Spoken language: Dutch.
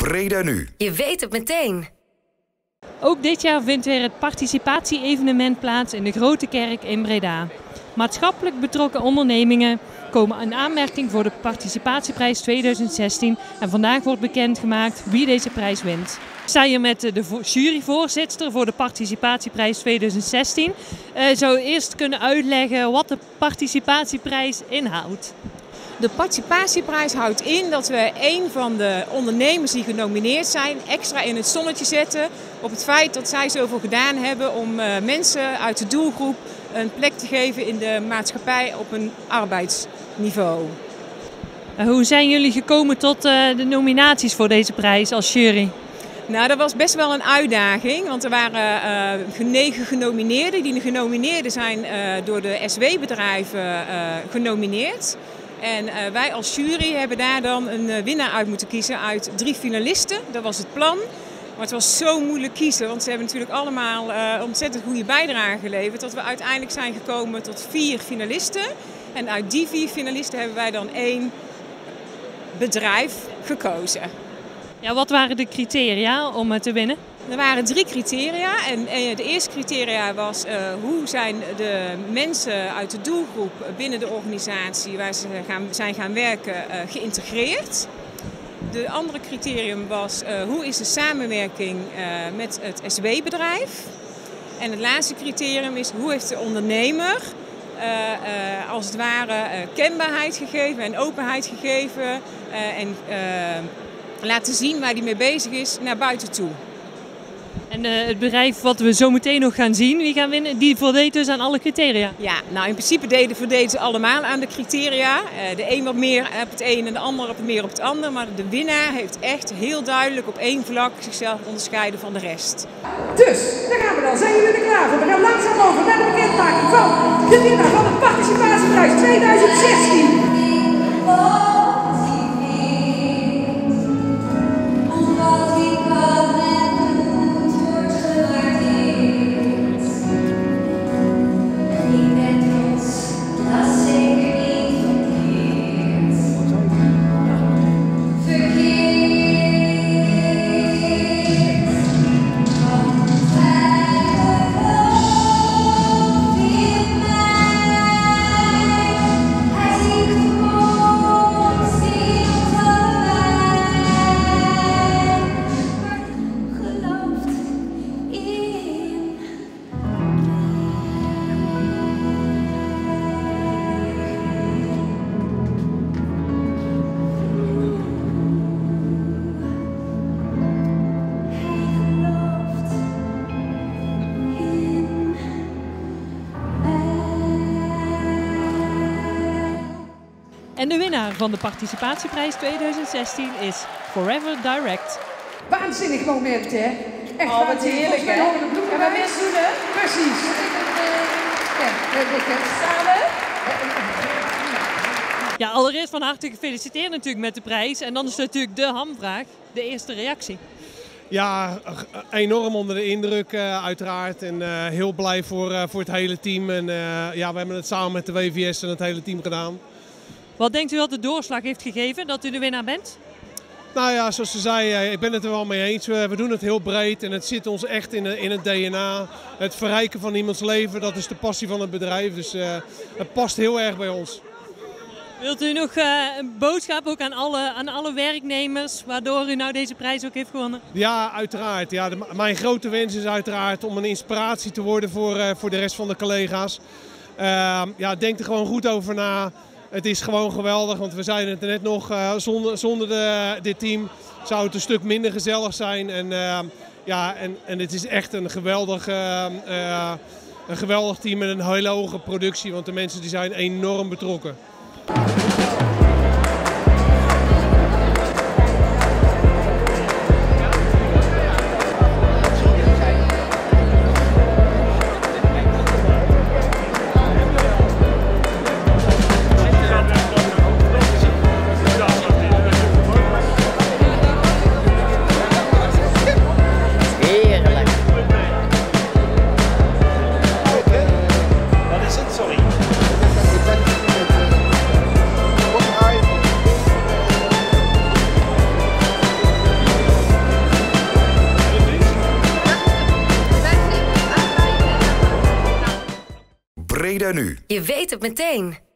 Breda Nu. Je weet het meteen. Ook dit jaar vindt weer het participatie-evenement plaats in de Grote Kerk in Breda. Maatschappelijk betrokken ondernemingen komen in aanmerking voor de Participatieprijs 2016 en vandaag wordt bekendgemaakt wie deze prijs wint. Ik sta hier met de juryvoorzitter voor de Participatieprijs 2016. Zou u eerst kunnen uitleggen wat de Participatieprijs inhoudt? De Participatieprijs houdt in dat we een van de ondernemers die genomineerd zijn extra in het zonnetje zetten op het feit dat zij zoveel gedaan hebben om mensen uit de doelgroep een plek te geven in de maatschappij op een arbeidsniveau. Hoe zijn jullie gekomen tot de nominaties voor deze prijs als jury? Nou, dat was best wel een uitdaging, want er waren 9 genomineerden. Die genomineerden zijn door de SW-bedrijven genomineerd. En wij als jury hebben daar dan een winnaar uit moeten kiezen uit 3 finalisten. Dat was het plan. Maar het was zo moeilijk kiezen, want ze hebben natuurlijk allemaal ontzettend goede bijdrage geleverd. Dat we uiteindelijk zijn gekomen tot 4 finalisten. En uit die 4 finalisten hebben wij dan 1 bedrijf gekozen. Ja, wat waren de criteria om te winnen? Er waren 3 criteria. En de eerste criteria was hoe zijn de mensen uit de doelgroep binnen de organisatie waar ze zijn gaan werken geïntegreerd. De andere criterium was hoe is de samenwerking met het SW-bedrijf. En het laatste criterium is hoe heeft de ondernemer als het ware kenbaarheid gegeven en openheid gegeven en laten zien waar hij mee bezig is naar buiten toe. En het bedrijf wat we zo meteen nog gaan zien, wie gaan winnen, die voldeed dus aan alle criteria? Ja, nou in principe voldeden ze allemaal aan de criteria. De een wat meer op het een en de ander wat meer op het ander. Maar de winnaar heeft echt heel duidelijk op 1 vlak zichzelf onderscheiden van de rest. Dus, daar gaan we dan. Zijn jullie er klaar voor? We gaan langzaam over naar de bekendmaking van de winnaar van de Participatieprijs 2016. En de winnaar van de Participatieprijs 2016 is Forever Direct. Waanzinnig moment, hè? Echt oh, wat heerlijk, hè? Gaan we weer zoenen? Precies. Samen? Ja, allereerst van harte gefeliciteerd natuurlijk met de prijs. En dan is natuurlijk de hamvraag, de eerste reactie. Ja, enorm onder de indruk uiteraard en heel blij voor het hele team. En ja, we hebben het samen met de WVS en het hele team gedaan. Wat denkt u dat de doorslag heeft gegeven dat u de winnaar bent? Nou ja, zoals ze zei, ik ben het er wel mee eens. We doen het heel breed en het zit ons echt in het DNA. Het verrijken van iemands leven, dat is de passie van het bedrijf. Dus het past heel erg bij ons. Wilt u nog een boodschap ook aan alle werknemers, waardoor u nou deze prijs ook heeft gewonnen? Ja, uiteraard. Ja, mijn grote wens is uiteraard om een inspiratie te worden voor de rest van de collega's. Ja, denk er gewoon goed over na. Het is gewoon geweldig, want we zeiden het net nog, zonder dit team zou het een stuk minder gezellig zijn. En, ja, en het is echt een geweldig team met een hele hoge productie, want de mensen die zijn enorm betrokken. Wat is het? Sorry. Breda Nu. Je weet het meteen.